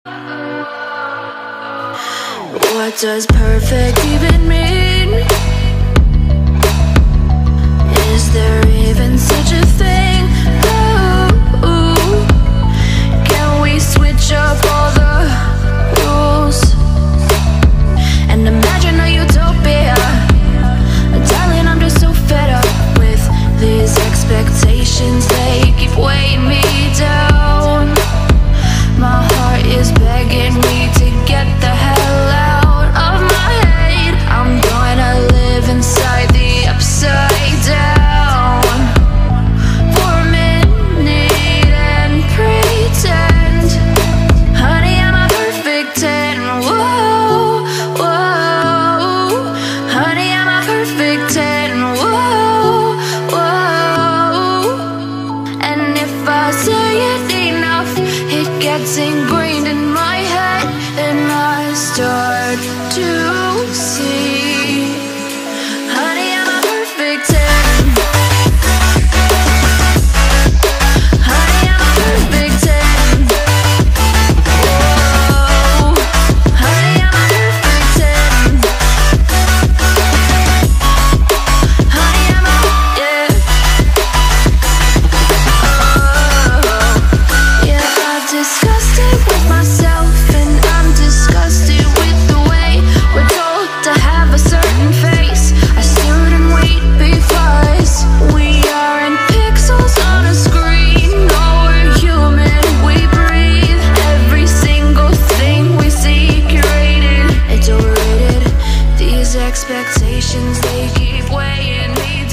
What does perfect even mean? Is there even such a thing? Ooh, can we switch up all the rules and imagine a utopia? Darling, I'm just so fed up with these expectations. They keep weighing me down. My heart is begging me to get the hell out of my head. I'm gonna live inside the upside down for a minute and pretend, honey, I'm a perfect 10. Whoa, whoa, honey, I'm a perfect 10. Whoa, whoa, and if I say it enough, it gets ingrained in my head, and I start to see, honey, I'm a perfect 10. Honey, I'm a perfect 10. Whoa, honey, I'm a perfect 10. Honey, I'm a, yeah. Oh, yeah, I've discussed it with myself, and I'm disgusted with the way we're told to have a certain face, a certain weight, because we aren't pixels on a screen. No, we're human, we breathe. Every single thing we see curated, it's overrated. These expectations, they keep weighing me down.